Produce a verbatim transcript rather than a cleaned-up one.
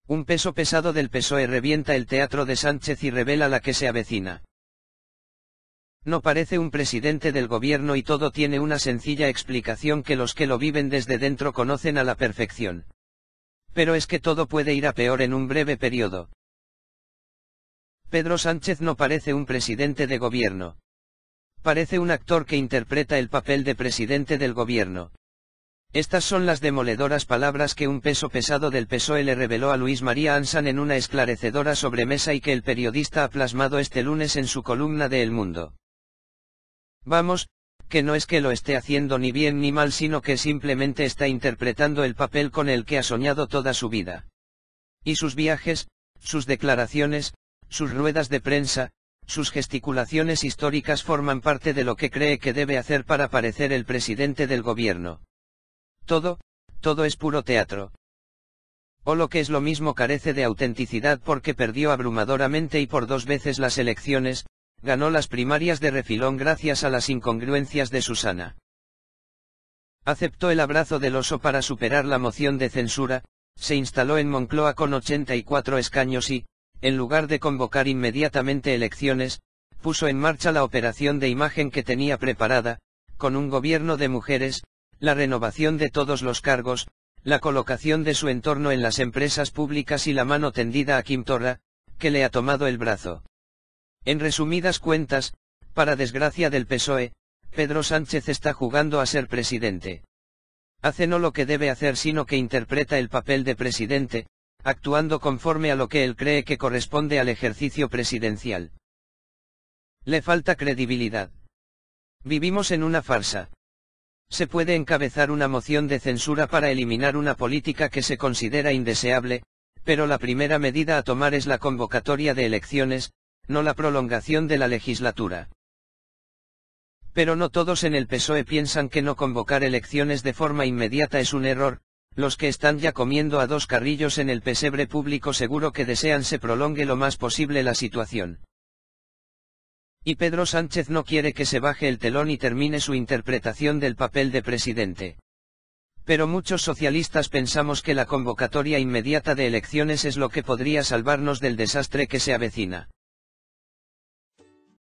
Un peso pesado del P S O E revienta el teatro de Sánchez y revela la que se avecina. No parece un presidente del gobierno y todo tiene una sencilla explicación que los que lo viven desde dentro conocen a la perfección. Pero es que todo puede ir a peor en un breve periodo. Pedro Sánchez no parece un presidente de gobierno. Parece un actor que interpreta el papel de presidente del gobierno. Estas son las demoledoras palabras que un peso pesado del P S O E le reveló a Luis María Ansan en una esclarecedora sobremesa y que el periodista ha plasmado este lunes en su columna de El Mundo. Vamos, que no es que lo esté haciendo ni bien ni mal, sino que simplemente está interpretando el papel con el que ha soñado toda su vida. Y sus viajes, sus declaraciones, sus ruedas de prensa, sus gesticulaciones históricas forman parte de lo que cree que debe hacer para parecer el presidente del gobierno. Todo, todo es puro teatro. O lo que es lo mismo, carece de autenticidad porque perdió abrumadoramente y por dos veces las elecciones, ganó las primarias de refilón gracias a las incongruencias de Susana. Aceptó el abrazo del oso para superar la moción de censura, se instaló en Moncloa con ochenta y cuatro escaños y, en lugar de convocar inmediatamente elecciones, puso en marcha la operación de imagen que tenía preparada, con un gobierno de mujeres, la renovación de todos los cargos, la colocación de su entorno en las empresas públicas y la mano tendida a Quim Torra, que le ha tomado el brazo. En resumidas cuentas, para desgracia del P S O E, Pedro Sánchez está jugando a ser presidente. Hace no lo que debe hacer, sino que interpreta el papel de presidente, actuando conforme a lo que él cree que corresponde al ejercicio presidencial. Le falta credibilidad. Vivimos en una farsa. Se puede encabezar una moción de censura para eliminar una política que se considera indeseable, pero la primera medida a tomar es la convocatoria de elecciones, no la prolongación de la legislatura. Pero no todos en el P S O E piensan que no convocar elecciones de forma inmediata es un error. Los que están ya comiendo a dos carrillos en el pesebre público seguro que desean se prolongue lo más posible la situación. Y Pedro Sánchez no quiere que se baje el telón y termine su interpretación del papel de presidente. Pero muchos socialistas pensamos que la convocatoria inmediata de elecciones es lo que podría salvarnos del desastre que se avecina.